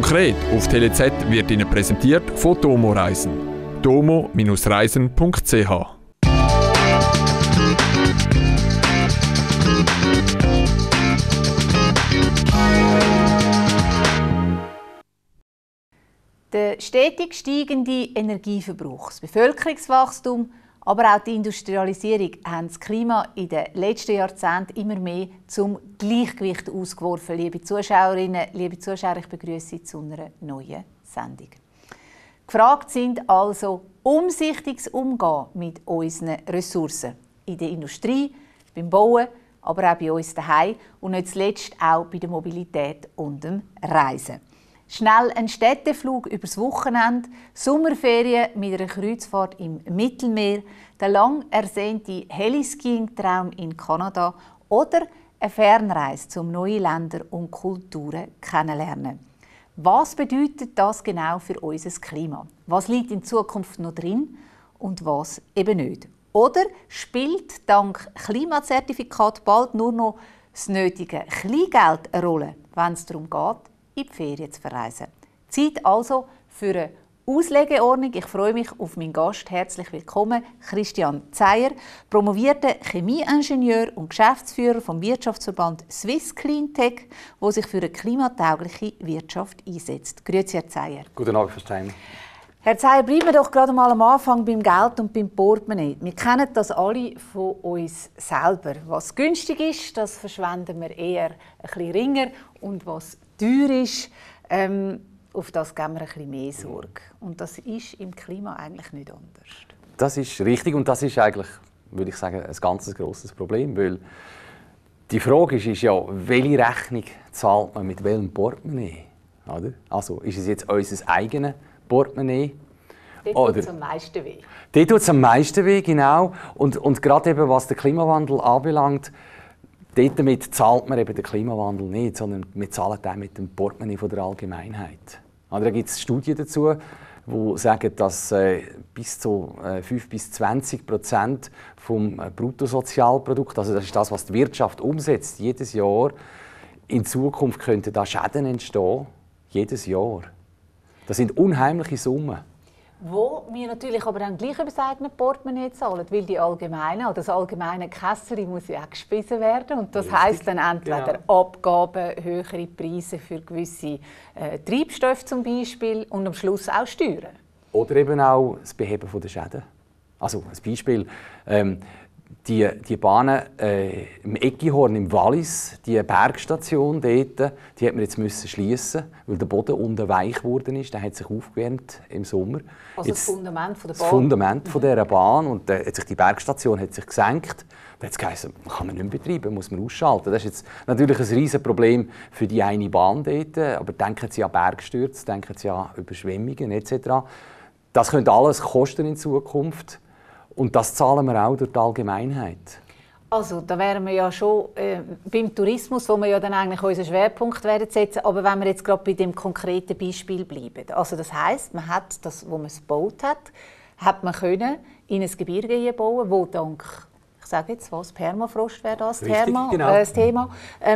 Konkret auf TeleZ wird Ihnen präsentiert von Domo Reisen. domo-reisen.ch. Der stetig steigende Energieverbrauch, das Bevölkerungswachstum, aber auch die Industrialisierung haben das Klima in den letzten Jahrzehnten immer mehr zum Gleichgewicht ausgeworfen. Liebe Zuschauerinnen, liebe Zuschauer, ich begrüße Sie zu einer neuen Sendung. Gefragt sind also umsichtiges Umgehen mit unseren Ressourcen. In der Industrie, beim Bauen, aber auch bei uns daheim und nicht zuletzt auch bei der Mobilität und dem Reisen. Schnell ein Städteflug übers Wochenende, Sommerferien mit einer Kreuzfahrt im Mittelmeer, der lang ersehnte Heliskiing-Traum in Kanada oder eine Fernreise, um neue Länder und Kulturen kennenzulernen. Was bedeutet das genau für unser Klima? Was liegt in Zukunft noch drin und was eben nicht? Oder spielt dank Klimazertifikat bald nur noch das nötige Kleingeld eine Rolle, wenn es darum geht, in die Ferien zu verreisen? Zeit also für eine Auslegeordnung. Ich freue mich auf meinen Gast. Herzlich willkommen, Christian Zeyer, promovierter Chemieingenieur und Geschäftsführer vom Wirtschaftsverband Swiss Cleantech, der sich für eine klimataugliche Wirtschaft einsetzt. Grüezi, Herr Zeyer. Guten Abend, Frau Stein. Herr Zeyer, bleiben wir doch gerade mal am Anfang beim Geld und beim Portemonnaie. Wir kennen das alle von uns selber. Was günstig ist, das verschwenden wir eher ein bisschen ringer. Und was teuer ist, auf das geben wir ein bisschen mehr Sorge. Und das ist im Klima eigentlich nicht anders. Das ist richtig und das ist eigentlich, würde ich sagen, ein ganz grosses Problem. Weil die Frage ist ja, welche Rechnung zahlt man mit welchem Portemonnaie? Oder? Also ist es jetzt unser eigenes Portemonnaie? Dort tut es am meisten weh. Dort tut es am meisten weh, genau. Und gerade eben, was den Klimawandel anbelangt, damit zahlt man eben den Klimawandel nicht, sondern wir zahlen den mit dem Portemonnaie der Allgemeinheit. Da gibt es Studien dazu, die sagen, dass bis zu 5-20% vom Bruttosozialprodukt, also das ist das, was die Wirtschaft umsetzt, jedes Jahr, in Zukunft könnten da Schäden entstehen, jedes Jahr. Das sind unheimliche Summen. Wo wir natürlich aber dann gleich über das eigene Portemonnaie zahlen, weil die allgemeine, oder das allgemeine Kasseri muss ja auch gespissen werden. Und das heisst dann entweder Abgaben, höhere Preise für gewisse Treibstoffe zum Beispiel und am Schluss auch Steuern. Oder eben auch das Beheben der Schäden. Also ein Beispiel, die Bahnen im Eckihorn im Wallis, die Bergstation dort, die hat man jetzt schließen, weil der Boden unten weich geworden ist. Der hat sich aufgewärmt im Sommer. Also jetzt, das Fundament von der Bahn. Das Fundament von dieser Bahn. Und die Bergstation hat sich gesenkt. Da hat es geheißen, kann man nicht mehr betreiben, muss man ausschalten. Das ist jetzt natürlich ein riesiges Problem für die eine Bahn dort. Aber denken Sie an Bergstürze, denken Sie an Überschwemmungen etc. Das könnte alles kosten in Zukunft. Und das zahlen wir auch durch die Allgemeinheit. Also da wären wir ja schon beim Tourismus, wo wir ja dann eigentlich unseren Schwerpunkt werden setzen. Aber wenn wir jetzt gerade bei dem konkreten Beispiel bleiben. Also das heisst, man hat das, wo man es gebaut hat man können in ein Gebirge bauen, wo dank, ich sage jetzt was, Permafrost wäre das das Thema,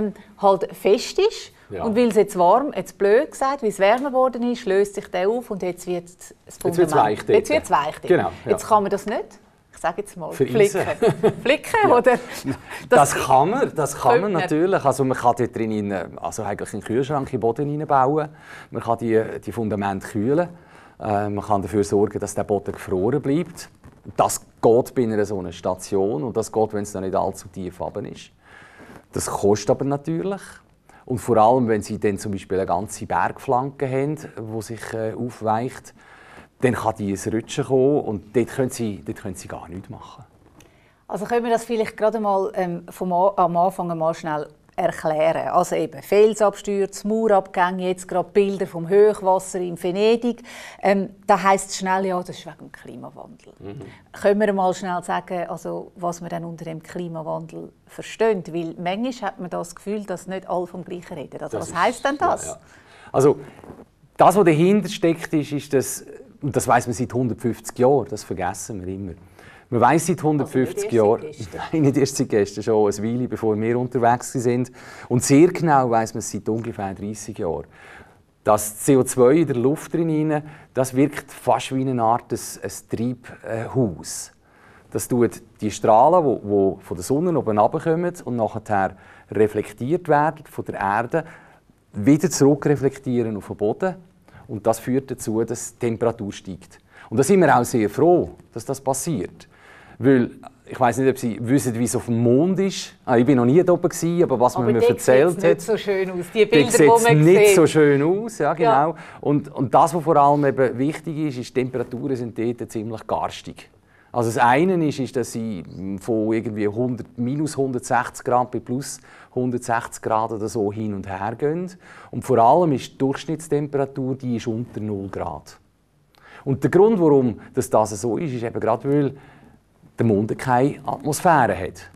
halt fest ist. Ja. Und weil es jetzt warm, jetzt blöd gesagt, weil es wärmer geworden ist, löst sich der auf und jetzt wird das Fundament. Jetzt wird es weich. Genau, ja. Jetzt kann man das nicht. Ich sage jetzt mal, flicken. Flicken, ja. Oder? Das kann man natürlich. Also man kann dort drin eigentlich einen Kühlschrank in den Boden hineinbauen. Man kann die Fundamente kühlen. Man kann dafür sorgen, dass der Boden gefroren bleibt. Das geht bei einer so einer Station und das geht, wenn es noch nicht allzu tief runter ist. Das kostet aber natürlich. Und vor allem, wenn Sie dann zum Beispiel eine ganze Bergflanke haben, die sich aufweicht, dann kann die ins Rutschen kommen und dort können Sie gar nichts machen. Also können wir das vielleicht gerade mal am Anfang mal schnell erklären. Also eben Felsabstürze, Mauerabgänge, jetzt gerade Bilder vom Hochwasser in Venedig. Da heisst es schnell, ja, das ist wegen dem Klimawandel. Können wir mal schnell sagen, also, was wir dann unter dem Klimawandel verstehen? Weil manchmal hat man das Gefühl, dass nicht alle vom Gleichen reden. Also, was heisst denn das? Ja. Also, das, was dahinter steckt, ist das, und das weiss man seit 150 Jahren, das vergessen wir immer. Man weiss seit 150 Jahren, nicht erst seit gestern, schon eine Weile, bevor wir unterwegs sind. Und sehr genau weiss man es seit ungefähr 30 Jahren. Das CO2 in der Luft drin, das wirkt fast wie eine Art ein Treibhaus. Das tut die Strahlen, die von der Sonne oben herabkommen und nachher reflektiert werden von der Erde, wieder zurückreflektieren auf den Boden. Und das führt dazu, dass die Temperatur steigt. Und da sind wir auch sehr froh, dass das passiert. Weil, ich weiss nicht, ob Sie wissen, wie es auf dem Mond ist. Ich war noch nie da oben, aber was man mir erzählt hat... nicht so schön aus. Die Bilder, die man sieht nicht sieht. so schön aus, ja, genau. Ja. Und das, was vor allem eben wichtig ist, die Temperaturen sind dort ziemlich garstig. Also das eine ist, dass sie von irgendwie minus 160 Grad bis plus 160 Grad oder so hin und her gehen. Und vor allem ist die Durchschnittstemperatur, die ist unter 0 Grad. Und der Grund, warum das so ist eben gerade, weil der Mond keine Atmosphäre hat.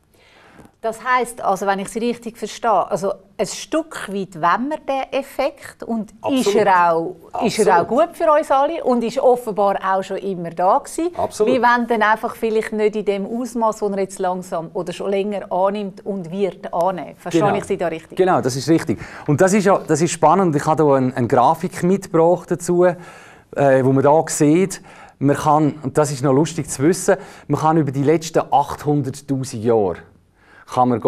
Das heisst, also, wenn ich Sie richtig verstehe, also ein Stück weit wollen wir diesen Effekt und ist er auch gut für uns alle und ist offenbar auch schon immer da gewesen. Absolut. Wir wollen dann einfach vielleicht nicht in dem Ausmaß, das er jetzt langsam oder schon länger annimmt und wird annehmen. Verstehe ich Sie da richtig? Genau, das ist richtig. Und das ist spannend. Ich habe hier eine Grafik mitgebracht dazu, wo man hier sieht, man kann, und das ist noch lustig zu wissen, man kann über die letzten 800'000 Jahre kann man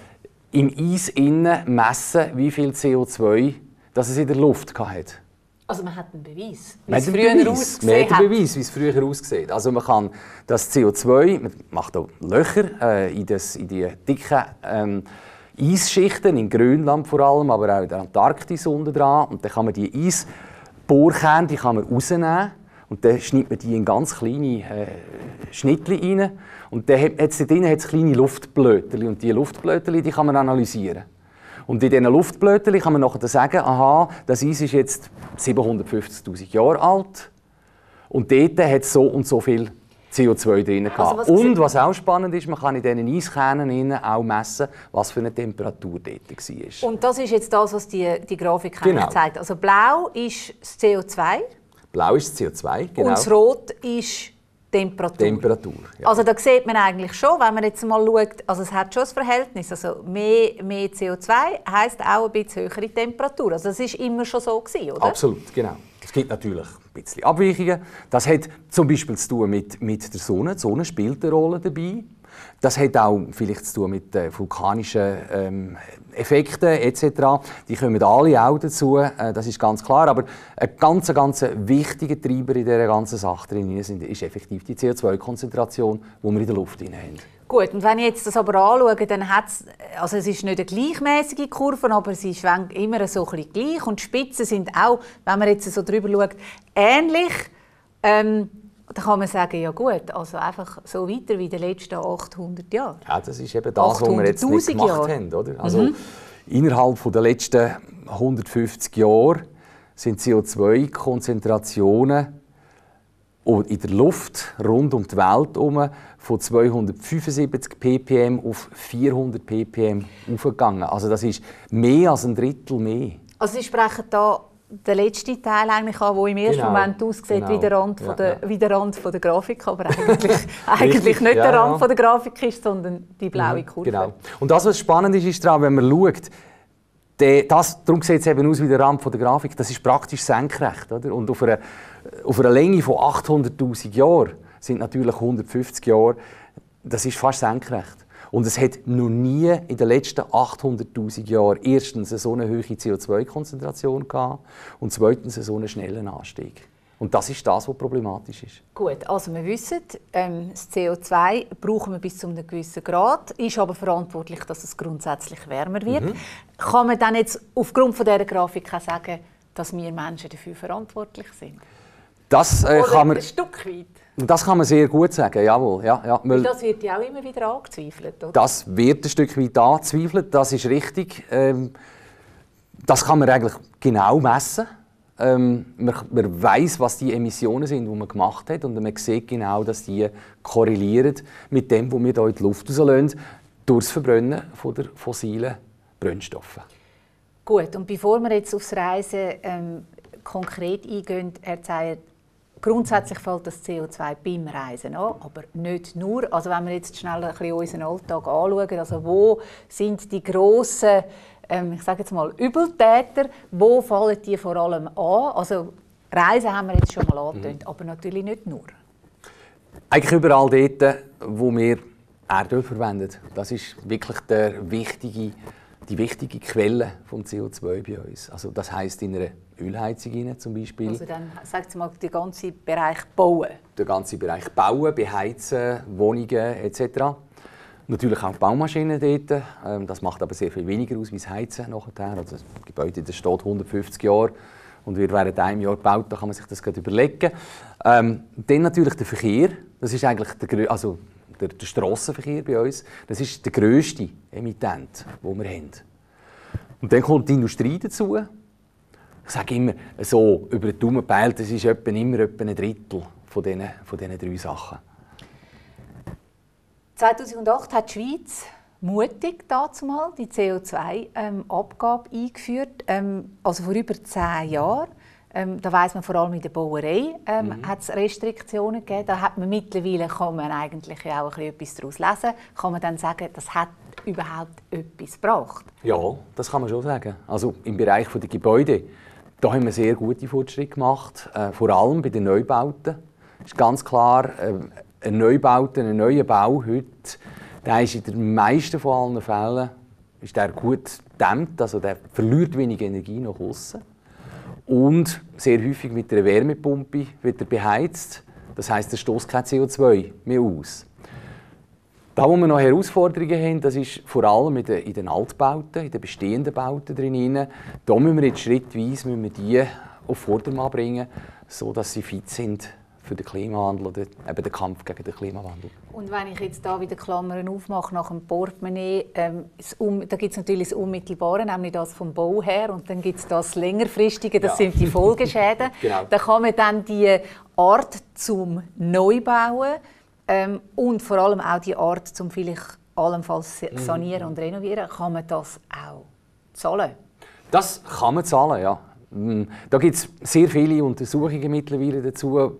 im Eis innen messen, wie viel CO2 das es in der Luft hatte. Also man hat einen Beweis, wie Man es hat früher einen ausgesehen hat. Beweis, wie es früher aussieht. Also man kann das CO2, man macht auch Löcher in die dicken Eisschichten, in Grönland vor allem, aber auch in der Antarktis unten dran. Und dann kann man die Eisbohrkerne rausnehmen. Und dann schneidet man die in ganz kleine Schnittchen rein. Und dann hat es kleine Luftblötchen. Und diese Luftblötchen die kann man analysieren. Und in diesen Luftblötchen kann man nachher sagen, aha, das Eis ist jetzt 750'000 Jahre alt. Und dort hat es so und so viel CO2 drin gehabt. Also und was auch spannend ist, man kann in diesen Eiskernen auch messen, was für eine Temperatur dort war. Und das ist jetzt das, was die Grafik eigentlich zeigt. Also blau ist das CO2. Blau ist das CO2, genau. Und das Rot ist Temperatur. Ja. Also da sieht man eigentlich schon, wenn man jetzt mal schaut, also es hat schon ein Verhältnis. Also mehr CO2 heisst auch ein bisschen höhere Temperatur. Also das ist immer schon so gewesen, oder? Absolut, genau. Es gibt natürlich ein bisschen Abweichungen. Das hat zum Beispiel zu tun mit der Sonne. Die Sonne spielt eine Rolle dabei. Das hat auch vielleicht zu tun mit vulkanischen Effekten etc. Die kommen alle auch dazu, das ist ganz klar. Aber ein ganz wichtiger Treiber in dieser ganzen Sache drin ist effektiv die CO2-Konzentration, die wir in der Luft haben. Gut, und wenn ich jetzt das aber anschaue, dann es ist nicht eine gleichmäßige Kurve, aber sie schwenkt immer so ein bisschen gleich. Und die Spitzen sind auch, wenn man jetzt so drüber schaut, ähnlich. Da kann man sagen, ja gut, also einfach so weiter wie in den letzten 800 Jahren. Ja, das ist eben das, was wir jetzt nicht gemacht haben. Oder? Also, innerhalb der letzten 150 Jahre sind CO2-Konzentrationen in der Luft rund um die Welt von 275 ppm auf 400 ppm aufgegangen. Also das ist mehr als ein Drittel mehr. Also Sie sprechen da den letzten Teil eigentlich an, der im ersten Moment aussieht wie der Rand von der Grafik, aber eigentlich nicht der Rand von der Grafik ist, sondern die blaue Kurve. Genau. Und das, was spannend ist daran, wenn man schaut, darum sieht es eben aus wie der Rand von der Grafik, das ist praktisch senkrecht. Oder? Und auf einer Länge von 800'000 Jahren sind natürlich 150 Jahre, das ist fast senkrecht. Und es hat noch nie in den letzten 800'000 Jahren erstens eine so eine hohe CO2-Konzentration gehabt und zweitens so einen schnellen Anstieg. Und das ist das, was problematisch ist. Gut, also wir wissen, das CO2 brauchen wir bis zu einem gewissen Grad, ist aber verantwortlich, dass es grundsätzlich wärmer wird. Kann man dann jetzt aufgrund von dieser Grafik auch sagen, dass wir Menschen dafür verantwortlich sind? Das kann man, ein Stück weit. Das kann man sehr gut sagen, jawohl. Ja, weil das wird ja auch immer wieder angezweifelt, oder? Das wird ein Stück weit angezweifelt, das ist richtig. Das kann man eigentlich genau messen. Man weiss, was die Emissionen sind, die man gemacht hat, und man sieht genau, dass die korrelieren mit dem, was wir hier in die Luft rauslassen, durch das Verbrennen der fossilen Brennstoffe. Gut, und bevor wir jetzt aufs Reisen konkret eingehen, Herr Zeyer, grundsätzlich fällt das CO2 beim Reisen an, aber nicht nur. Also wenn wir jetzt schnell ein bisschen unseren Alltag anschauen, also wo sind die grossen ich sage jetzt mal, Übeltäter, wo fallen die vor allem an? Also Reisen haben wir jetzt schon mal angetönt, aber natürlich nicht nur. Eigentlich überall dort, wo wir Erdöl verwenden. Das ist wirklich die wichtige Quelle von CO2 bei uns. Also das heisst in einer Ölheizung rein, zum Beispiel. Also dann sagt mal der ganze Bereich Bauen. Der ganze Bereich Bauen, Beheizen, Wohnungen etc. Natürlich auch Baumaschinen dort. Das macht aber sehr viel weniger aus wie das Heizen nachher. Also das Gebäude das steht 150 Jahre und wird während einem Jahr gebaut. Da kann man sich das gerade überlegen. Dann natürlich der Verkehr. Das ist eigentlich der Strassenverkehr bei uns. Das ist der grösste Emittent, den wir haben. Und dann kommt die Industrie dazu. Ich sage immer, so über den Daumen gepeilt, das ist immer etwa ein Drittel von diesen 3 Sachen. 2008 hat die Schweiz mutig dazumal die CO2-Abgabe eingeführt, also vor über 10 Jahren. Da weiss man vor allem in der Bauerei hat es Restriktionen gegeben. Da hat man mittlerweile, kann man eigentlich auch etwas daraus lesen, kann man dann sagen, das hat überhaupt etwas gebracht. Ja, das kann man schon sagen. Also im Bereich der Gebäude, da haben wir sehr gute Fortschritte gemacht, vor allem bei den Neubauten. Es ist ganz klar, ein neuer Bau heute, der ist in den meisten von allen Fällen ist der gut gedämmt, also der verliert wenig Energie nach außen. Und sehr häufig mit einer Wärmepumpe wird er beheizt. Das heisst, er stößt kein CO2 mehr aus. Da, wo wir noch Herausforderungen haben, das ist vor allem in den Altbauten, in den bestehenden Bauten drin. Da müssen wir jetzt schrittweise die auf Vordermann bringen, sodass sie fit sind für den Klimawandel oder eben den Kampf gegen den Klimawandel. Und wenn ich jetzt da wieder Klammern aufmache nach dem Portemonnaie, da gibt es natürlich das Unmittelbare, nämlich das vom Bau her, und dann gibt es das Längerfristige, das sind die Folgeschäden. Genau. Da kann man dann die Art zum Neubauen und vor allem auch die Art zum vielleicht allenfalls sanieren und renovieren, kann man das auch zahlen? Das kann man zahlen, ja. Da gibt es sehr viele Untersuchungen mittlerweile dazu.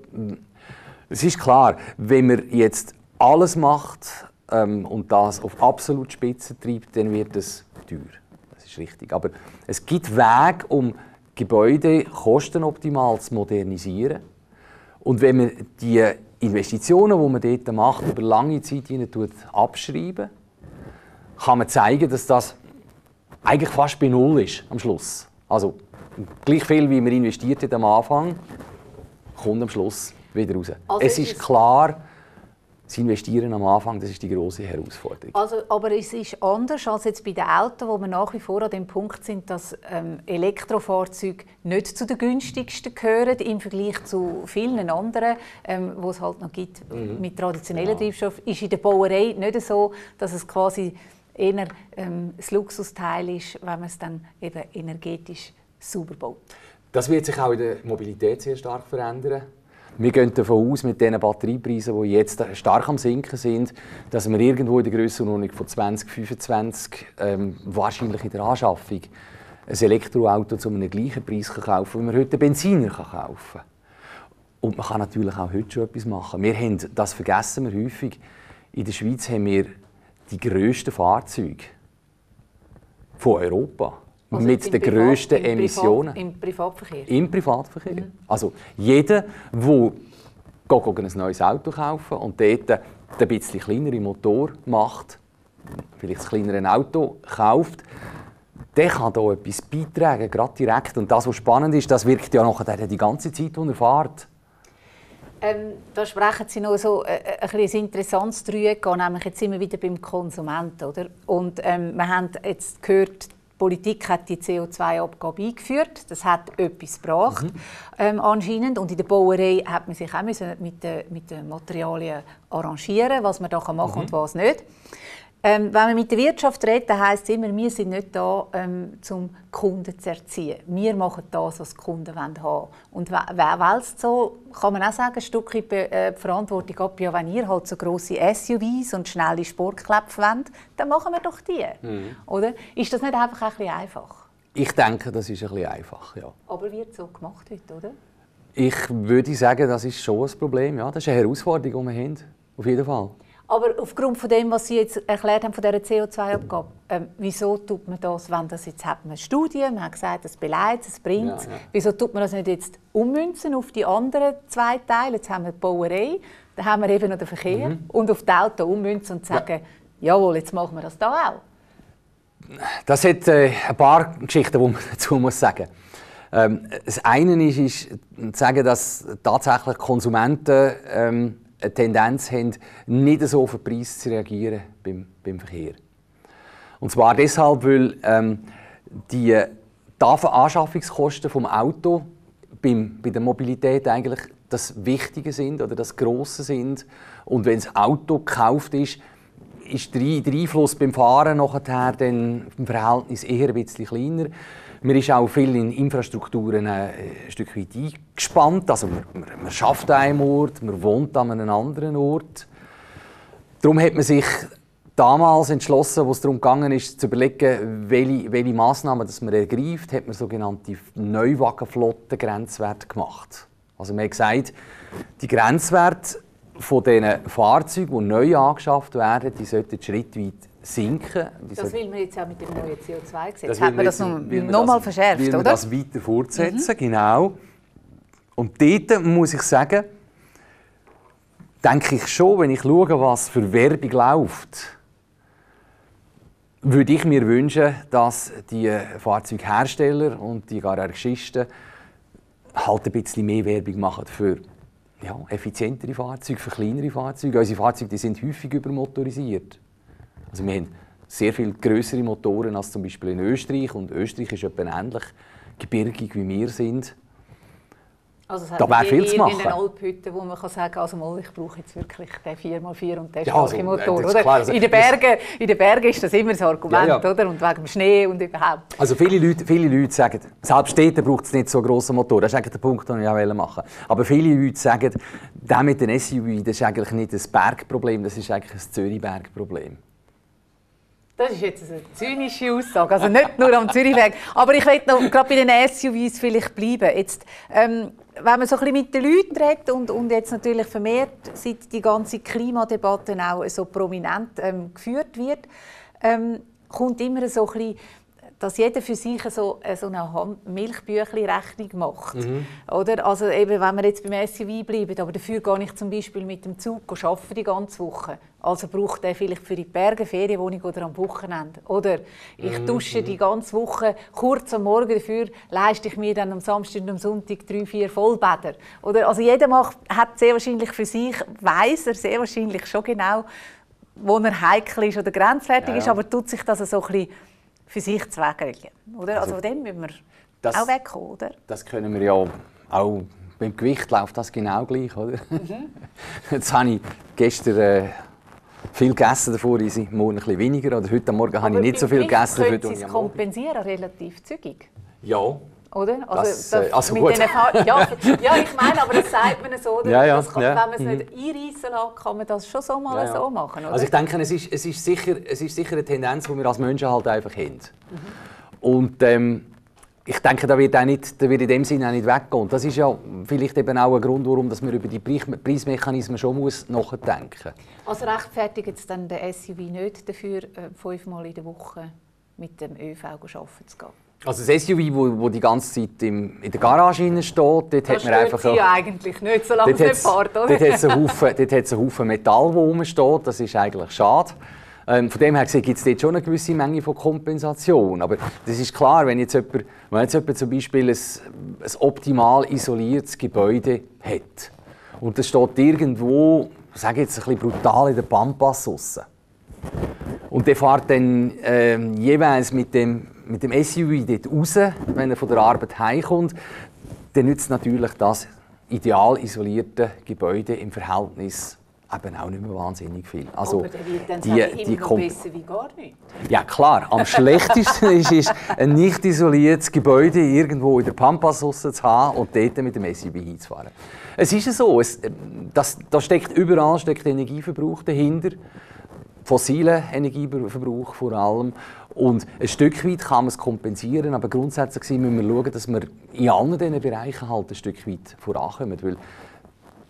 Es ist klar, wenn man jetzt alles macht und das auf absolute Spitze treibt, dann wird es teuer. Das ist richtig. Aber es gibt Wege, um Gebäude kostenoptimal zu modernisieren. Und wenn man die Investitionen, die man dort macht, über lange Zeit abschreiben, kann man zeigen, dass das eigentlich fast bei Null ist am Schluss. Also gleich viel, wie man investiert hat am Anfang, kommt am Schluss wieder raus. Also es ist klar, das Investieren am Anfang, das ist die grosse Herausforderung. Also, aber es ist anders als jetzt bei den Autos, wo wir nach wie vor an dem Punkt sind, dass Elektrofahrzeuge nicht zu den günstigsten gehören im Vergleich zu vielen anderen, wo es halt noch gibt mit traditionellen Treibstoffen. Ist in der Bauerei nicht so, dass es quasi eher das Luxusteil ist, wenn man es dann eben energetisch sauber baut. Das wird sich auch in der Mobilität sehr stark verändern. Wir gehen davon aus, mit den Batteriepreisen, die jetzt stark am Sinken sind, dass wir irgendwo in der Grössenordnung von 2025 wahrscheinlich in der Anschaffung ein Elektroauto zu einem gleichen Preis kaufen kann, wie man heute einen Benziner kaufen kann. Und man kann natürlich auch heute schon etwas machen. Das vergessen wir häufig. In der Schweiz haben wir die grössten Fahrzeuge von Europa. Also mit den grössten Emissionen. Im Privatverkehr? Im Privatverkehr. Also jeder, der ein neues Auto kaufen und dort ein bisschen kleineren Motor macht, vielleicht ein kleineres Auto kauft, der kann da etwas beitragen, gerade direkt. Und das, was spannend ist, das wirkt ja nachher die ganze Zeit, die er fährt. Da sprechen Sie noch so ein interessantes Dreieck an, nämlich jetzt sind wir wieder beim Konsumenten, oder? Und wir haben jetzt gehört, die Politik hat die CO2-Abgabe eingeführt. Das hat etwas gebracht, anscheinend. Und in der Bauerei hat man sich auch mit den Materialien arrangieren, was man da machen kann und was nicht. Wenn man mit der Wirtschaft redet, heisst es immer, wir sind nicht da, um Kunden zu erziehen. Wir machen das, was die Kunden haben wollen. Und weil es so, kann man auch sagen, ein Stückchen Verantwortung ab, ja, wenn ihr halt so grosse SUVs und schnelle Sportkläpfe wollt, dann machen wir doch die. Oder? Ist das nicht einfach ein bisschen einfach? Ich denke, das ist ein bisschen einfach, ja. Aber wird so gemacht heute, oder? Ich würde sagen, das ist schon ein Problem. Ja, das ist eine Herausforderung, die wir haben. Auf jeden Fall. Aber aufgrund von dem, was Sie jetzt erklärt haben von dieser CO2-Abgabe, wieso tut man das, wenn das jetzt hat man Studien, man hat gesagt, es beleidigt, es bringt, wieso tut man das nicht jetzt ummünzen auf die anderen 2 Teile? Jetzt haben wir die Bauerei, dann haben wir eben noch den Verkehr und auf die Autos ummünzen und sagen, jawohl, jetzt machen wir das da auch. Das hat ein paar Geschichten, die man dazu muss sagen. Das eine ist zu sagen, dass tatsächlich Konsumenten eine Tendenz haben, nicht so auf den Preis zu reagieren beim Verkehr. Und zwar deshalb, weil die Anschaffungskosten vom Auto bei der Mobilität eigentlich das Wichtige sind oder das Grosse sind. Und wenn das Auto gekauft ist der Einfluss beim Fahren nachher dann im Verhältnis eher ein bisschen kleiner. Man ist auch viel in Infrastrukturen ein Stück weit eingespannt. Also man schafft an einem Ort, man wohnt an einem anderen Ort. Darum hat man sich damals entschlossen, wo es darum ging, zu überlegen, welche Massnahmen man ergreift, hat man sogenannte Neuwagenflotten-Grenzwerte gemacht. Also man hat gesagt, die Grenzwerte von diesen Fahrzeugen, die neu angeschafft werden, die sollten schrittweit sinken. Das will man jetzt auch mit dem neuen CO2-Gesetz. Hat man das noch mal verschärft, will oder? Man das weiter fortsetzen, genau. Und dort muss ich sagen, denke ich schon, wenn ich schaue, was für Werbung läuft, würde ich mir wünschen, dass die Fahrzeughersteller und die Garagisten halt ein bisschen mehr Werbung machen für effizientere Fahrzeuge, für kleinere Fahrzeuge. Unsere Fahrzeuge die sind häufig übermotorisiert. Also wir haben sehr viel grössere Motoren als zum Beispiel in Österreich. Und Österreich ist etwa ähnlich gebirgig wie wir sind. Also es da wäre viel zu machen. In den Alphütten, wo man kann sagen kann, also ich brauche jetzt wirklich den 4x4 und den starken Motor. Oder? Klar, also, in den Bergen ist das immer das Argument, oder? Und wegen dem Schnee und überhaupt. Also viele Leute sagen, selbst dort braucht es nicht so einen grossen Motor. Das ist eigentlich der Punkt, den ich auch machen wollte. Aber viele Leute sagen, der mit den SUV, das ist eigentlich nicht ein Bergproblem, das ist eigentlich ein Zürich-Berg-Problem. Das ist jetzt eine zynische Aussage, also nicht nur am Zürichweg. Aber ich möchte noch gerade bei den SUVs vielleicht bleiben. Jetzt, wenn man so ein bisschen mit den Leuten redet und jetzt natürlich vermehrt, seit die ganze Klimadebatte auch so prominent geführt wird, kommt immer so ein bisschen, dass jeder für sich so eine Milchbüchli-Rechnung macht. Oder? Also eben, wenn wir jetzt beim SUV bleiben, aber dafür gehe ich zum Beispiel mit dem Zug arbeiten die ganze Woche. Also braucht er vielleicht für die Berge Ferienwohnung oder am Wochenende. Oder ich dusche die ganze Woche kurz am Morgen, dafür leiste ich mir dann am Samstag und am Sonntag 3-4 Vollbäder. Oder? Also jeder hat sehr wahrscheinlich für sich, weiss er sehr wahrscheinlich schon genau, wo er heikel ist oder grenzwertig ist, aber tut sich das so ein bisschen für sich zu regeln. Oder? Also von dem müssen wir auch wegkommen, oder? Das können wir ja auch beim Gewicht läuft das genau gleich, oder? Jetzt habe ich gestern viel gegessen, davor ist ich morgen ein bisschen weniger. Oder heute Morgen habe ich nicht so viel gegessen. Können Sie es kompensieren, relativ zügig? Ja. Oder? Also gut. Ja, ich meine, aber das sagt man so. Oder? Ja. Wenn man es nicht einreissen lässt, kann man das schon so mal so machen. Oder? Also ich denke, es ist sicher eine Tendenz, die wir als Menschen halt einfach haben. Und ich denke, da wird in dem Sinne auch nicht weggehen. Und das ist ja vielleicht eben auch ein Grund, warum dass man über die Preismechanismen schon nachdenken muss. Also rechtfertigt jetzt dann der SUV nicht dafür, 5-mal in der Woche mit dem ÖV arbeiten zu gehen? Also das SUV, wo die ganze Zeit in der Garage steht, dort hat man einfach... Das ja eigentlich nicht, solange es nicht fährt, oder? Dort hat es einen Haufen Metall, wo rumsteht, das ist eigentlich schade. Von dem her gibt es dort schon eine gewisse Menge von Kompensation. Aber das ist klar, wenn jetzt jemand zum Beispiel ein optimal isoliertes Gebäude hat und das steht irgendwo, sage jetzt ein bisschen brutal, in der Pampas draussen. Und der fährt dann jeweils mit dem SUV dort raus, wenn er von der Arbeit heimkommt, dann nützt natürlich das ideal isolierte Gebäude im Verhältnis eben auch nicht mehr wahnsinnig viel. Also, aber der wird dann sagen, immer noch besser wie gar nicht. Ja klar, am schlechtesten ist ein nicht isoliertes Gebäude irgendwo in der Pampas zu haben und dort mit dem SUV hinzufahren. Es ist so, da steckt überall Energieverbrauch dahinter, fossiler Energieverbrauch vor allem. Und ein Stück weit kann man es kompensieren, aber grundsätzlich müssen wir schauen, dass wir in allen diesen Bereichen halt ein Stück weit vorankommen. Weil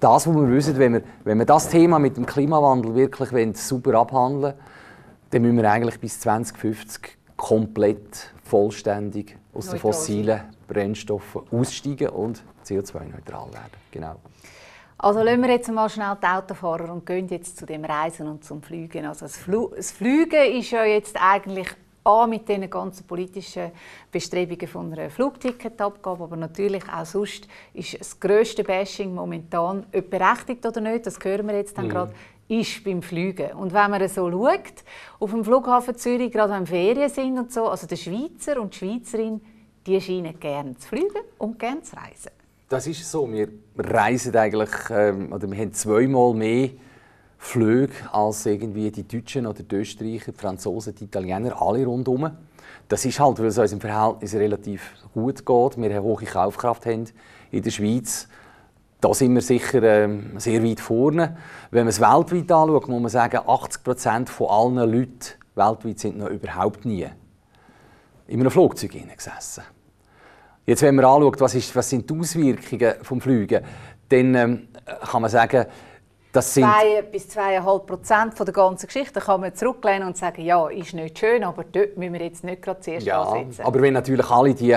das, was wir wissen, wenn wir das Thema mit dem Klimawandel wirklich sauber abhandeln wollen, dann müssen wir eigentlich bis 2050 komplett vollständig aus den fossilen Brennstoffen aussteigen und CO2-neutral werden. Genau. Also lassen wir jetzt mal schnell die Autofahrer und gehen jetzt zu dem Reisen und zum Fliegen. Also das Fliegen ist ja jetzt eigentlich mit den ganzen politischen Bestrebungen von einer Flugticketabgabe, aber natürlich auch sonst ist das grösste Bashing momentan, ob berechtigt oder nicht, das hören wir jetzt dann gerade, ist beim Fliegen. Und wenn man so schaut, auf dem Flughafen Zürich, gerade wenn Ferien sind und so, also der Schweizer und die Schweizerin, die scheinen gerne zu fliegen und gerne zu reisen. Das ist so. Wir reisen eigentlich, oder wir haben zweimal mehr Flüge als irgendwie die Deutschen oder die Österreicher, die Franzosen, die Italiener, alle rundherum. Das ist halt, weil es uns im Verhältnis relativ gut geht. Wir eine hohe Kaufkraft haben in der Schweiz. Da sind wir sicher sehr weit vorne. Wenn man es weltweit anschaut, muss man sagen, 80% von allen Leuten weltweit sind noch überhaupt nie in einem Flugzeug gesessen. Jetzt, wenn man anschaut, was sind die Auswirkungen des Fliegen, dann kann man sagen, das sind 2 bis 2,5% der ganzen Geschichte. Da kann man zurücklehnen und sagen, ja, ist nicht schön, aber dort müssen wir jetzt nicht gerade zuerst ansetzen. Aber wenn natürlich alle die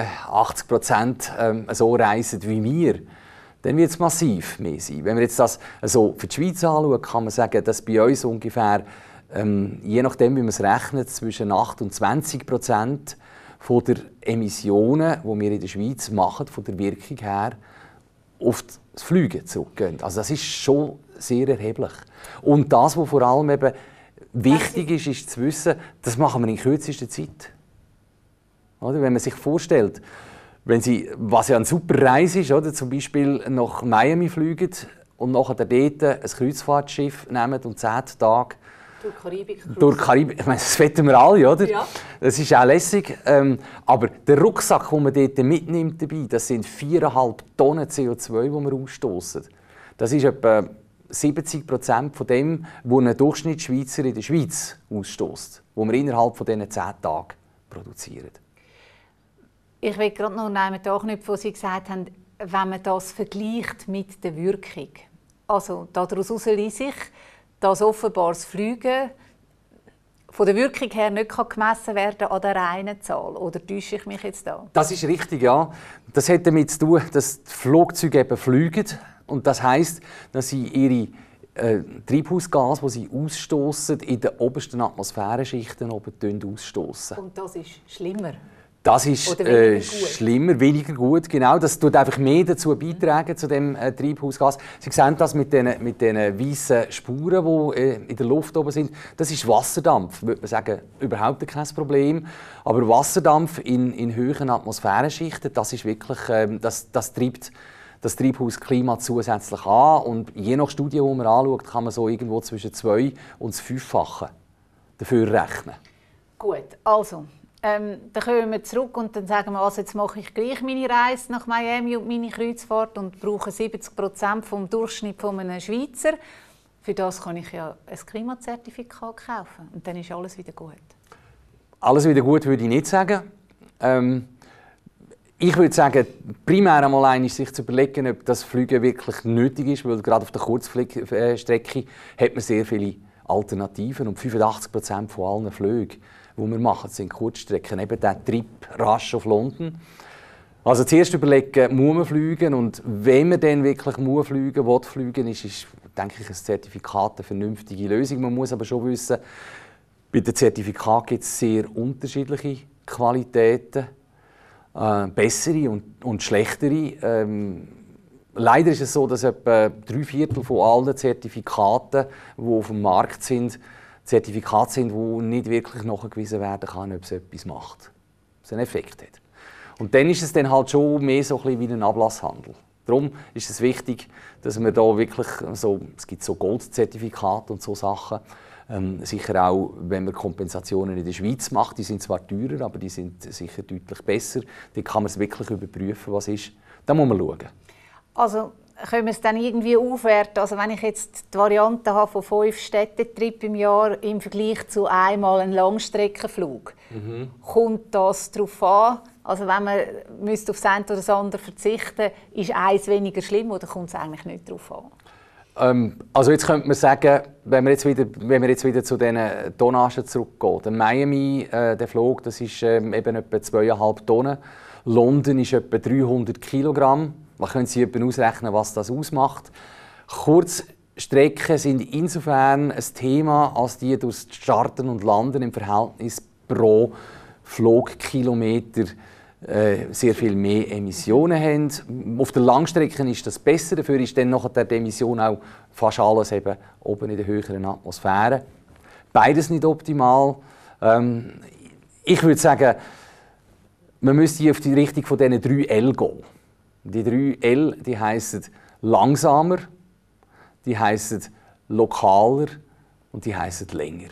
80% so reisen wie wir, dann wird es massiv mehr sein. Wenn wir jetzt das also für die Schweiz anschauen, kann man sagen, dass bei uns ungefähr, je nachdem wie man es rechnet, zwischen 8 und 20% von der Emissionen, die wir in der Schweiz machen, von der Wirkung her, auf das Fliegen zurückgehen. Also das ist schon sehr erheblich. Und das, was vor allem eben wichtig ist, ist zu wissen, das machen wir in kürzester Zeit. Oder? Wenn man sich vorstellt, wenn Sie, was ja eine super Reise ist, oder, zum Beispiel nach Miami fliegen und nachher dort ein Kreuzfahrtschiff nehmen und 10 Tage durch die Karibik. Ich meine, das wetten wir alle, oder? Ja. Das ist auch lässig. Aber der Rucksack, den man dort mitnimmt dabei, das sind 4,5 Tonnen CO2, die wir ausstoßen. Das ist etwa 70% von dem, was ein Durchschnittsschweizer in der Schweiz ausstößt, was wir innerhalb von diesen 10 Tagen produzieren. Ich will gerade noch anknüpfen, was Sie gesagt haben, wenn man das vergleicht mit der Wirkung. Also daraus ließ sich, dass offenbar das Fliegen von der Wirkung her nicht gemessen werden kann an der reinen Zahl. Oder täusche ich mich jetzt da? Das ist richtig, ja. Das hat damit zu tun, dass die Flugzeuge eben fliegen. Und das heisst, dass sie ihre Treibhausgase, die sie ausstoßen, in den obersten Atmosphärenschichten oben ausstoßen. Und das ist schlimmer? Das ist schlimmer, weniger gut, genau. Das tut einfach mehr dazu beitragen, zu dem Treibhausgas. Sie sehen das mit den weißen Spuren, die in der Luft oben sind. Das ist Wasserdampf, würde man sagen, überhaupt kein Problem. Aber Wasserdampf in höheren Atmosphärenschichten, das ist wirklich, das treibt das Treibhausklima zusätzlich an. Und je nach Studie, die man anschaut, kann man so irgendwo zwischen 2 und 5-fache dafür rechnen. Gut, also dann kommen wir zurück und dann sagen wir, also jetzt mache ich gleich meine Reise nach Miami und meine Kreuzfahrt und brauche 70% vom Durchschnitt von einem Schweizer. Für das kann ich ja ein Klimazertifikat kaufen und dann ist alles wieder gut. Alles wieder gut würde ich nicht sagen. Ich würde sagen, primär einmal sich zu überlegen, ob das Fliegen wirklich nötig ist, weil gerade auf der Kurzstrecke hat man sehr viele Alternativen und 85% von allen Flügen, die wir machen, sind Kurzstrecken. Eben der Trip rasch auf London. Also zuerst überlegen, muss man fliegen und wenn man dann wirklich fliegen will, ist, denke ich, ein Zertifikat eine vernünftige Lösung. Man muss aber schon wissen, bei den Zertifikaten gibt es sehr unterschiedliche Qualitäten. Bessere und schlechtere. Leider ist es so, dass etwa 3/4 von allen Zertifikaten, die auf dem Markt sind, Zertifikate sind, die nicht wirklich nachgewiesen werden kann, ob es etwas macht, ob es einen Effekt hat. Und dann ist es dann halt schon mehr so ein bisschen wie ein Ablasshandel. Darum ist es wichtig, dass man da wirklich so, es gibt so Goldzertifikate und so Sachen, sicher auch, wenn man Kompensationen in der Schweiz macht, die sind zwar teurer, aber die sind sicher deutlich besser. Da kann man es wirklich überprüfen, was ist. Da muss man schauen. Also können wir es dann irgendwie aufwerten? Also wenn ich jetzt die Variante habe von 5 Städtetrips im Jahr im Vergleich zu einmal einem Langstreckenflug, kommt das darauf an? Also wenn man auf das eine oder das andere verzichten müsste, ist eins weniger schlimm oder kommt es eigentlich nicht darauf an? Also jetzt könnte man sagen, wenn wir jetzt wieder zu diesen Tonnagen zurückgehen. Der Miami, der Flug, das ist eben etwa 2,5 Tonnen. London ist etwa 300 Kilogramm. Man können Sie etwa ausrechnen, was das ausmacht. Kurzstrecken sind insofern ein Thema, als die durch das Starten und Landen im Verhältnis pro Flugkilometer sehr viel mehr Emissionen haben. Auf der Langstrecke ist das besser, dafür ist dann nachher die Emission auch fast alles eben oben in der höheren Atmosphäre. Beides nicht optimal. Ich würde sagen, man müsste auf die Richtung von diesen 3 L gehen. Die 3 L, die heissen langsamer, die heissen lokaler und die heissen länger.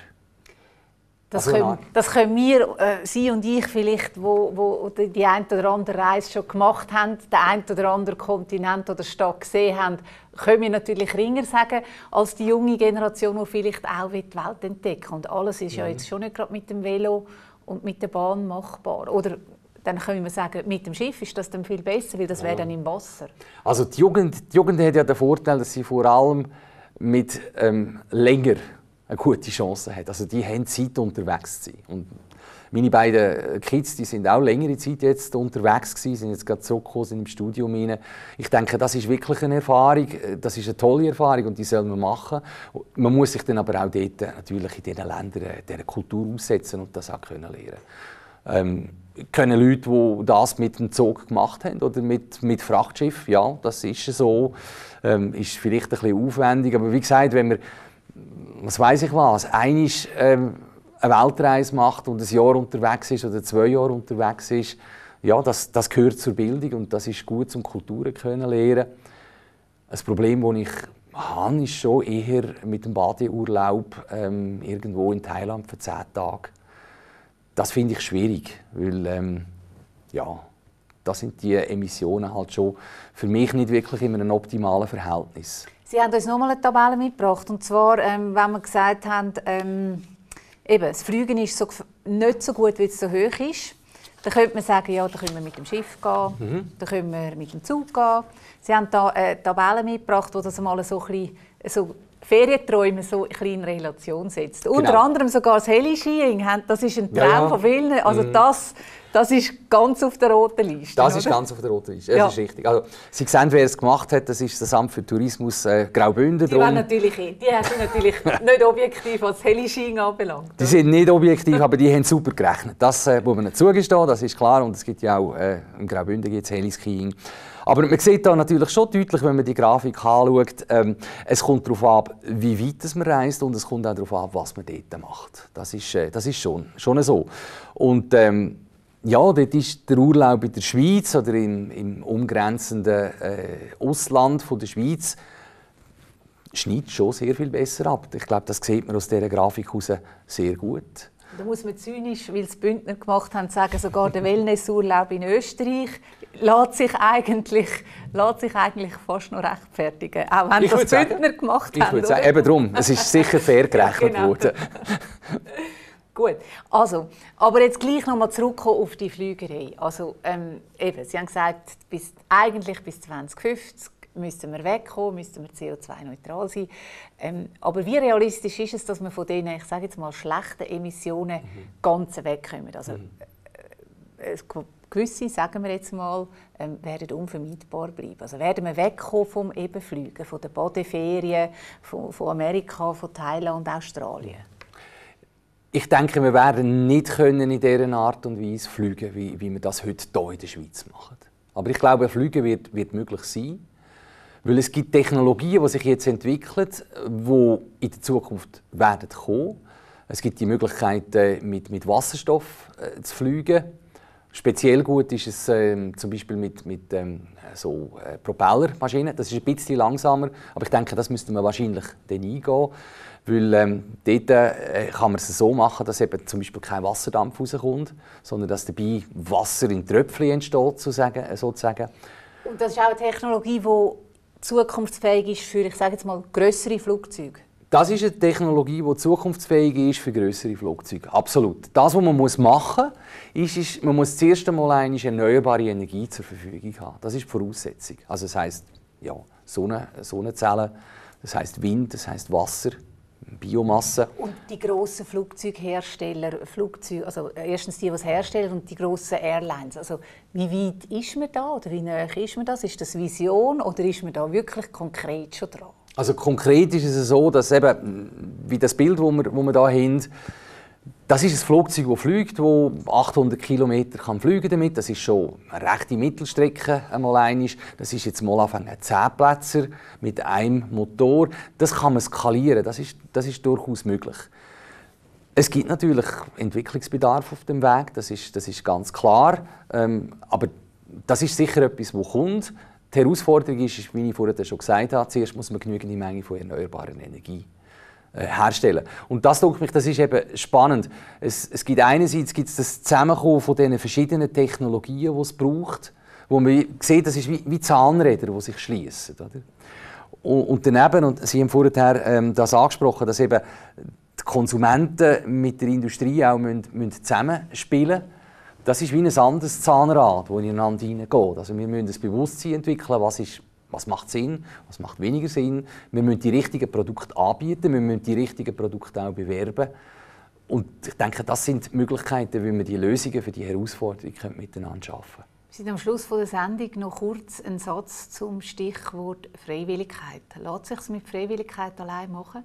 Das können wir, Sie und ich vielleicht, wo die eine oder andere Reise schon gemacht haben, den einen oder anderen Kontinent oder Stadt gesehen haben, können wir natürlich ringer sagen, als die junge Generation, die vielleicht auch die Welt entdecken will. Und alles ist ja jetzt schon nicht gerade mit dem Velo und mit der Bahn machbar. Oder dann können wir sagen, mit dem Schiff ist das dann viel besser, weil das wäre dann im Wasser. Also die Jugend hat ja den Vorteil, dass sie vor allem mit länger eine gute Chance hat. Also die haben Zeit, unterwegs zu sein. Und meine beiden Kids, die sind auch längere Zeit jetzt unterwegs gewesen, sind jetzt gerade zurückgekommen, sind im Studium rein. Ich denke, das ist wirklich eine Erfahrung, das ist eine tolle Erfahrung und die soll man machen. Man muss sich dann aber auch dort natürlich in diesen Ländern dieser Kultur aussetzen und das auch lernen können. Können Leute, die das mit dem Zug gemacht haben oder mit Frachtschiff, ja, das ist so, ist vielleicht ein bisschen aufwendig, aber wie gesagt, wenn man was weiss ich was, einmal eine Weltreise macht und ein Jahr unterwegs ist oder 2 Jahre unterwegs ist, ja, das gehört zur Bildung und das ist gut, um Kulturen lernen. Ein Problem, das ich habe, ist schon eher mit dem Badeurlaub irgendwo in Thailand für 10 Tage. Das finde ich schwierig, weil ja, da sind die Emissionen halt schon für mich nicht wirklich in einem optimalen Verhältnis. Sie haben uns nochmal eine Tabelle mitgebracht. Und zwar, wenn wir gesagt haben, eben, das Fliegen ist nicht so gut, weil es so hoch ist. Dann könnte man sagen, ja, da können wir mit dem Schiff gehen, da können wir mit dem Zug gehen. Sie haben da eine Tabelle mitgebracht, die das mal so ein bisschen, Ferienträume so in Relation setzt. Genau. Unter anderem sogar das Heli-Skiing, das ist ein Traum von vielen. Also das ist ganz auf der roten Liste. Das ist ganz auf der roten Liste, das ist richtig. Also, Sie sehen, wer es gemacht hat, das ist das Amt für Tourismus Graubünden. Die sind natürlich nicht objektiv, was das Heli-Skiing anbelangt. Die sind nicht objektiv, aber die haben super gerechnet. Das muss man nicht zugestehen, das ist klar. Und es gibt ja auch, in Graubünden gibt es Heli-Skiing. Aber man sieht da natürlich schon deutlich, wenn man die Grafik anschaut, es kommt darauf ab, wie weit man reist und es kommt auch darauf ab, was man dort macht. Das ist schon so. Und ja, dort ist der Urlaub in der Schweiz oder im umgrenzenden Ausland von der Schweiz schneidet schon sehr viel besser ab. Ich glaube, das sieht man aus dieser Grafik heraus sehr gut. Da muss man zynisch, weil es Bündner gemacht haben, sagen, sogar der Wellnessurlaub in Österreich lässt sich eigentlich fast noch rechtfertigen. Auch wenn das Bündner gemacht haben. Ich würde sagen, eben darum, es ist sicher fair gerechnet worden. Gut, also, aber jetzt gleich noch mal zurückkommen auf die Flügerei. Also, eben, Sie haben gesagt, eigentlich bis 2050 müssten wir wegkommen, müssten wir CO2-neutral sein. Aber wie realistisch ist es, dass wir von diesen, ich sage jetzt mal, schlechten Emissionen ganz wegkommen? Also, gewisse, sagen wir jetzt mal, werden unvermeidbar bleiben. Also werden wir wegkommen vom Ebenfliegen, von den Bodenferien, von Amerika, von Thailand, Australien? Ich denke, wir werden nicht in dieser Art und Weise fliegen, wie wir das heute hier in der Schweiz machen. Aber ich glaube, Fliegen wird möglich sein. Weil es gibt Technologien, die sich jetzt entwickeln, die in der Zukunft werden kommen. Es gibt die Möglichkeit, mit Wasserstoff zu fliegen. Speziell gut ist es zum Beispiel mit Propellermaschinen. Das ist ein bisschen langsamer, aber ich denke, das müsste man wahrscheinlich dann eingehen. Weil dort kann man es so machen, dass eben zum Beispiel kein Wasserdampf rauskommt, sondern dass dabei Wasser in Tröpfchen entsteht, sozusagen. Und das ist auch eine Technologie, die zukunftsfähig ist für, ich sage jetzt mal, grössere Flugzeuge? Das ist eine Technologie, die zukunftsfähig ist für grössere Flugzeuge. Absolut. Das, was man machen muss, ist, man muss zuerst einmal eine erneuerbare Energie zur Verfügung haben. Das ist die Voraussetzung. Also das heisst, ja, Sonnenzellen, Das heisst Wind, das heisst Wasser, Biomasse. Und die grossen Flugzeughersteller, also erstens die es herstellen und die grossen Airlines, also wie weit ist man da oder wie nahe ist man das? Ist das Vision oder ist man da wirklich konkret schon dran? Also konkret ist es so, dass eben, wie das Bild, das wir hier haben, das ist ein Flugzeug, das fliegt, das 800 Kilometer fliegen damit. Das ist schon eine rechte Mittelstrecke einmal. Das ist jetzt mal ein 10-Plätzer mit einem Motor. Das kann man skalieren, das ist durchaus möglich. Es gibt natürlich Entwicklungsbedarf auf dem Weg, das ist ganz klar. Aber das ist sicher etwas, das kommt. Die Herausforderung ist, wie ich vorhin schon gesagt habe, zuerst muss man genügende Menge von erneuerbaren Energie herstellen. Und das, denke ich, das ist eben spannend. Es gibt einerseits das Zusammenkommen von diesen verschiedenen Technologien, die es braucht, wo man sieht, das ist wie Zahnräder, die sich schließen. Und daneben, und Sie haben vorhin das angesprochen, dass eben die Konsumenten mit der Industrie auch zusammenspielen müssen. Das ist wie ein anderes Zahnrad, das ineinander hineingeht. Also wir müssen ein Bewusstsein entwickeln, was macht Sinn, was macht weniger Sinn. Wir müssen die richtigen Produkte anbieten, wir müssen die richtigen Produkte auch bewerben. Und ich denke, das sind Möglichkeiten, wie wir die Lösungen für die Herausforderungen miteinander schaffen können. Wir sind am Schluss der Sendung noch kurz einen Satz zum Stichwort Freiwilligkeit. Lässt sich es mit Freiwilligkeit allein machen?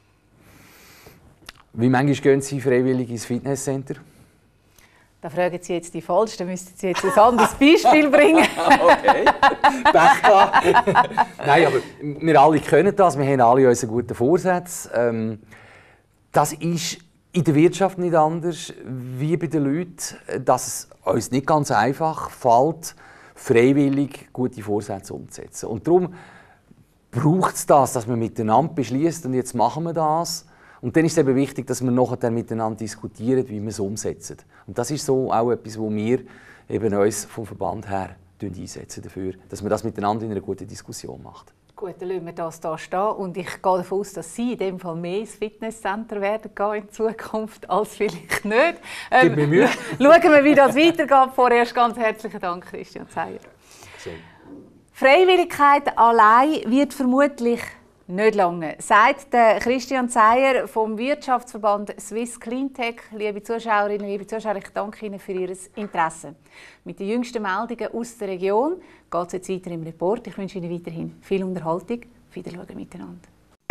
Wie manchmal gehen Sie freiwillig ins Fitnesscenter? Da fragen Sie jetzt die Falsch, da müssten Sie jetzt ein anderes Beispiel bringen. Okay, Pech gehabt. Nein, aber wir alle können das, wir haben alle unsere guten Vorsätze. Das ist in der Wirtschaft nicht anders wie bei den Leuten, dass es uns nicht ganz einfach fällt, freiwillig gute Vorsätze umzusetzen. Und darum braucht es das, dass man miteinander beschließt und jetzt machen wir das. Und dann ist es eben wichtig, dass wir nachher miteinander diskutieren, wie wir es umsetzen. Und das ist so auch etwas, wo wir eben uns vom Verband her einsetzen dafür, dass man das miteinander in einer guten Diskussion macht. Gut, dann lassen wir das hier stehen. Und ich gehe davon aus, dass Sie in dem Fall mehr ins Fitnesscenter werden gehen in Zukunft als vielleicht nicht. Gib mir Mühe. Schauen wir, wie das weitergeht. Vorerst ganz herzlichen Dank, Christian Zeyer. Freiwilligkeit allein wird vermutlich nicht lange, sagt Christian Zeyer vom Wirtschaftsverband Swiss Cleantech. Liebe Zuschauerinnen, liebe Zuschauer, ich danke Ihnen für Ihr Interesse. Mit den jüngsten Meldungen aus der Region geht es jetzt weiter im Report. Ich wünsche Ihnen weiterhin viel Unterhaltung. Auf Wiedersehen miteinander.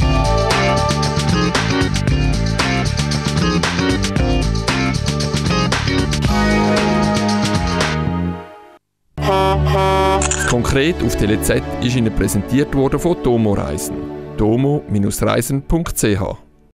Konkret auf TeleZ ist Ihnen präsentiert worden von Domo Reisen. domo-reisen.ch